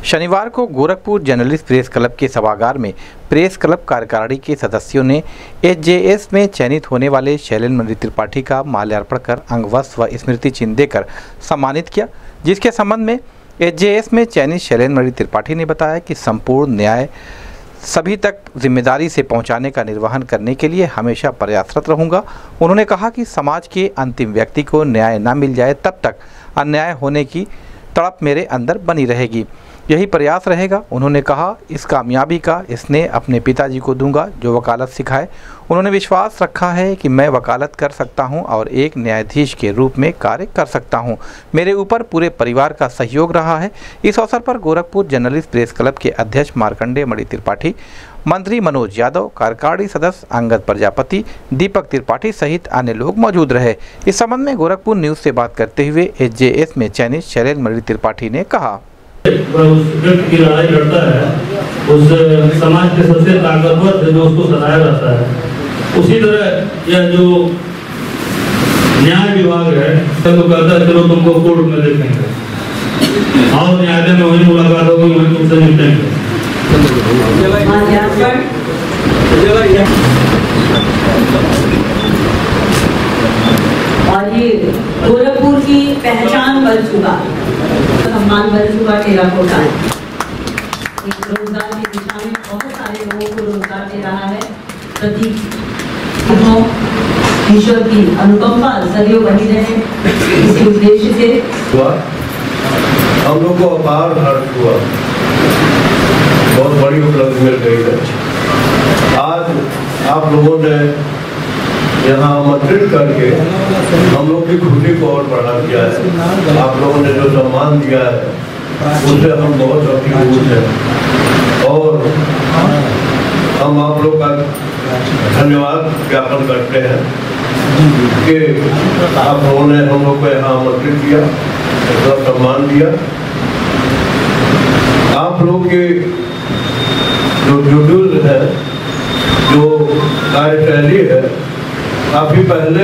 शनिवार को Gorakhpur journalist press club के सभागार में प्रेस क्लब कार्यकारिणी के सदस्यों ने एचजेएस में चयनित होने वाले शैलेंद्र त्रिपाठी का माल्यार्पण कर अंगवस्त्र व स्मृति चिन्ह देकर सम्मानित किया। जिसके संबंध में एचजेएस में चयनित शैलेंद्र त्रिपाठी ने बताया कि संपूर्ण न्याय सभी तक जिम्मेदारी से पहुंचाने का निर्वहन करने के लिए हमेशा प्रयासरत रहूंगा। उन्होंने कहा कि समाज के अंतिम व्यक्ति को न्याय न मिल जाए तब तक अन्याय होने की तड़प मेरे अंदर बनी रहेगी, यही प्रयास रहेगा। उन्होंने कहा इस कामयाबी का स्नेह अपने पिताजी को दूंगा जो वकालत सिखाए। उन्होंने विश्वास रखा है कि मैं वकालत कर सकता हूं और एक न्यायाधीश के रूप में कार्य कर सकता हूं। मेरे ऊपर पूरे परिवार का सहयोग रहा है। इस अवसर पर गोरखपुर जर्नलिस्ट प्रेस क्लब के अध्यक्ष मार्कंडेय मणि त्रिपाठी, मंत्री मनोज यादव, कार्यकारिणी सदस्य अंगद प्रजापति, दीपक त्रिपाठी सहित अन्य लोग मौजूद रहे। इस संबंध में गोरखपुर न्यूज से बात करते हुए एचजेएस में चयनित शैलेंद्र मणि त्रिपाठी ने कहा, उस व्यक्ति की लड़ाई लड़ता है उस समाज के सबसे ताकतवर से जो उसको सताया जाता है। उसी तरह यह जो न्याय विभाग है तो कहता है चलो तुमको कोर्ट में देखेंगे और न्यायालय में वही मुलाकात होगी, वही तुमसे निपटेंगे। और ये गोरखपुर की पहचान बन चुका, सम्मान बन चुका टेराकोटा। एक रोजगार की दिशा में बहुत सारे लोगों को रोजगार दे रहा है। प्रतीक ईश्वर की अनुकंपा सदैव बनी रहे, इसी उद्देश्य से हम लोग को अपार हर्ष हुआ, बहुत बड़ी उपलब्धि मिल गई है। आज आप लोगों ने यहाँ आमंत्रित करके हम लोग की खुशी को और बढ़ा दिया है। आप लोगों ने जो सम्मान दिया है उससे हम बहुत अभिभूत हैं और हम आप लोग का धन्यवाद ज्ञापन करते हैं कि आप लोगों ने हम लोग को यहाँ आमंत्रित किया, इतना सम्मान दिया। आप लोग के जो शेड्यूल है, जो कार्यशैली है, काफी पहले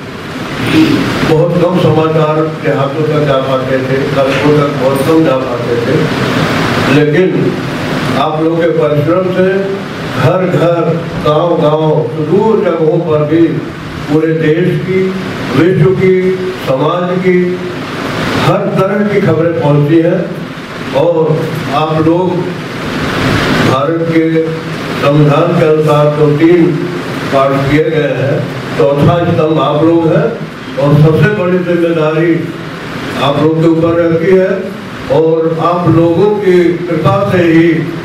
बहुत कम समाचार देहातों तक जा पाते थे, कस्बों तक बहुत कम जा पाते थे, लेकिन आप लोगों के परिश्रम से घर घर, गांव गांव, सुदूर जगहों पर भी पूरे देश की, विश्व की, समाज की हर तरह की खबरें पहुंचती हैं और आप लोग भारत के संविधान के अनुसार तो 3 पार्ट किए गए हैं, चौथा स्तंभ आप लोग हैं और सबसे बड़ी जिम्मेदारी आप लोग के ऊपर रहती है और आप लोगों की कृपा से ही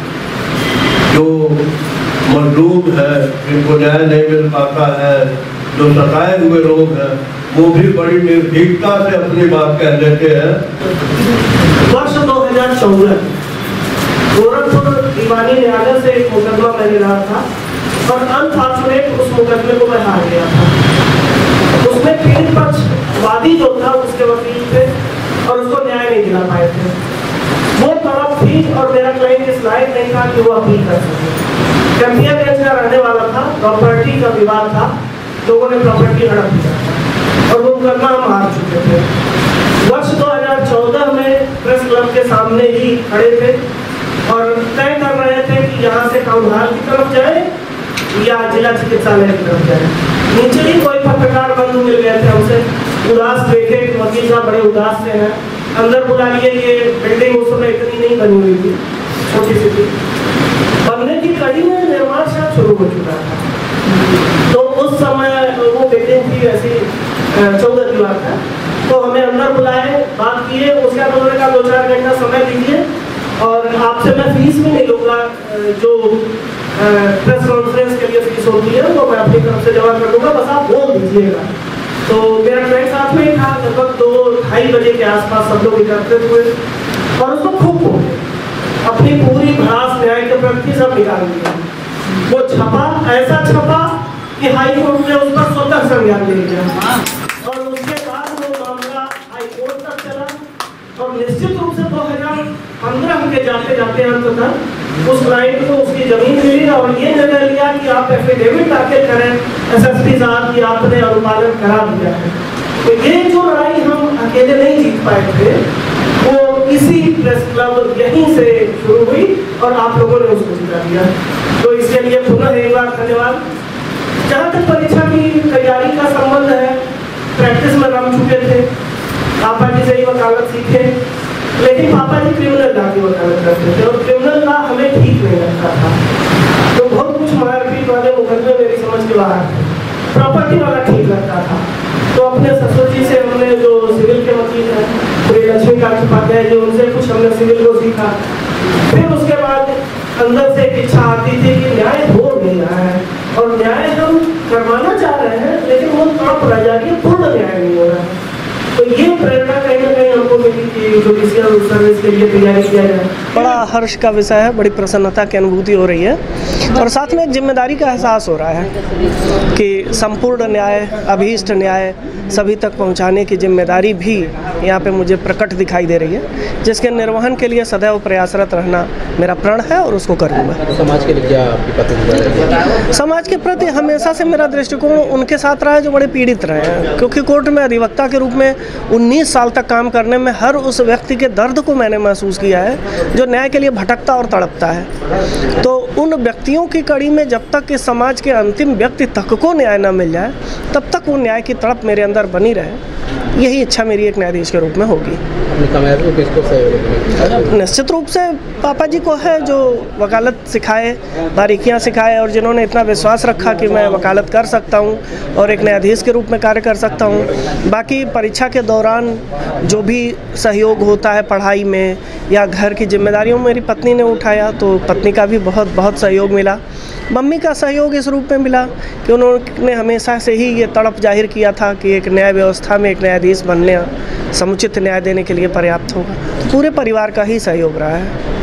जो मजलूम है, जिनको न्याय नहीं मिल पाता है, जो सताए हुए लोग हैं, वो भी बड़ी निर्भीकता से अपनी बात कह देते हैं। वर्ष 2014 गोरखपुर दीवानी न्यायालय से एक मुकदमा मैंने लड़ा था और अनफॉर्चुनेट उस मुकदमे को मैं हार गया था। उसमें पीड़ित पक्ष वादी जो था उसके वकील थे और उसको न्याय नहीं दिला पाए थे। वो तरफ थी और मेरा क्लाइंट इस लायक नहीं था कि वो अपील कर सके। कैंपियनगंज का रहने वाला था, प्रॉपर्टी का विवाद था, लोगों ने प्रॉपर्टी हड़प दिया और वो मुकदमा हम हार चुके थे। वर्ष 2014 में प्रेस क्लब के सामने ही खड़े थे और तय कर रहे थे कि यहाँ से काउंहाल की तरफ जाए या जिला चिकित्सालय की तरफ जाए। नीचे ही कोई पत्रकार बंधु मिल गए थे, हमसे उदास देखे, वकील साहब बड़े उदास से हैं, अंदर बुला लिए। ये बिल्डिंग उस समय इतनी नहीं बनी हुई थी, छोटी सी थी, बनने की कड़ी में निर्माण शायद शुरू हो चुका था। तो उस समय वो बिल्डिंग थी ऐसी 14 दीवार का। तो हमें अंदर बुलाए, बात किए, उसके बाद उन्होंने कहा 2-4 घंटा समय दीजिए और आपसे मैं फीस भी नहीं लूँगा, जो प्रेस कॉन्फ्रेंस के लिए फीस होती है वो मैं अपनी तरफ से जमा कर दूंगा, बस आप बोल दीजिएगा। तो मेरा क्लाइंट साथ में ही था। लगभग 2-2:30 बजे के आसपास सब लोग एकत्रित हुए और उसको खूब बोले, अपनी पूरी भड़ास न्याय के प्रति सब निकाल दिया। वो छपा, ऐसा छपा कि हाई कोर्ट ने उस पर स्वतः संज्ञान ले लिया और उसके बाद वो मामला हाई कोर्ट तक चला और निश्चित रूप से 2015 के जाते जाते अंत तक उस क्लाइंट को उसकी जमीन मिली और ये निर्णय लिया कि आप एफिडेविट दाखिल करें एसएसपी साहब कि आपने अनुपालन करा दिया है। तो ये जो लड़ाई हम अकेले नहीं जीत पाए थे, वो इसी प्रेस क्लब यहीं से शुरू हुई और आप लोगों ने उसको जिता दिया, तो इसके लिए पुनः एक बार धन्यवाद। जहाँ तक परीक्षा की तैयारी का संबंध है, प्रैक्टिस में रम चुके थे, पापा जी से ही वकालत सीखे, लेकिन पापा जी क्रिमिनल लॉ की वकालत करते थे और क्रिमिनल लॉ हमें ठीक नहीं लगता था, तो बहुत कुछ मारपीट वाले मुकदमे मेरी समझ के बाहर थे, प्रॉपर्टी वाला ठीक लगता था। तो अपने ससुर जी से हमने, जो सिविल के वकील हैं श्री लक्ष्मीकांत उपाध्याय जी, उनसे कुछ हमने सिविल को सीखा। फिर उसके बाद अंदर से एक इच्छा आती थी कि न्याय हो नहीं रहा है और न्याय हम करवाना चाह रहे हैं, लेकिन वो तड़प रह जा रही है, पूर्ण न्याय नहीं हो रहा है। तो ये प्रेरणा कहीं ना कहीं हमको मिली कि जुडिशियल सर्विस के लिए तैयारी किया जाए। बड़ा हर्ष का विषय है, बड़ी प्रसन्नता की अनुभूति हो रही है और साथ में एक जिम्मेदारी का एहसास हो रहा है कि संपूर्ण न्याय, अभीष्ट न्याय सभी तक पहुंचाने की जिम्मेदारी भी यहाँ पे मुझे प्रकट दिखाई दे रही है, जिसके निर्वहन के लिए सदैव प्रयासरत रहना मेरा प्रण है और उसको करूँगा। समाज के लिए क्या आपकी प्रतिबद्धता है? समाज के प्रति हमेशा से मेरा दृष्टिकोण उनके साथ रहा है जो बड़े पीड़ित रहे हैं, क्योंकि कोर्ट में अधिवक्ता के रूप में 19 साल तक काम करने में हर उस व्यक्ति के दर्द को मैंने महसूस किया है जो न्याय के लिए भटकता और तड़पता है। तो उन व्यक्तियों की कड़ी में जब तक कि समाज के अंतिम व्यक्ति तक को न्याय न मिल जाए, तब तक वो न्याय की तड़प मेरे अंदर बनी रहे, यही इच्छा मेरी एक न्यायाधीश के रूप में होगी। निश्चित रूप से पापा जी को है, जो वकालत सिखाए, बारीकियां सिखाए और जिन्होंने इतना विश्वास रखा कि मैं वकालत कर सकता हूं और एक न्यायाधीश के रूप में कार्य कर सकता हूं। बाकी परीक्षा के दौरान जो भी सहयोग होता है पढ़ाई में या घर की जिम्मेदारियों में मेरी पत्नी ने उठाया, तो पत्नी का भी बहुत सहयोग मिला। मम्मी का सहयोग इस रूप में मिला कि उन्होंने हमेशा से ही ये तड़प जाहिर किया था कि एक न्याय व्यवस्था में एक न्यायाधीश बनने, समुचित न्याय देने के लिए पर्याप्त होगा। तो पूरे परिवार का ही सहयोग रहा है।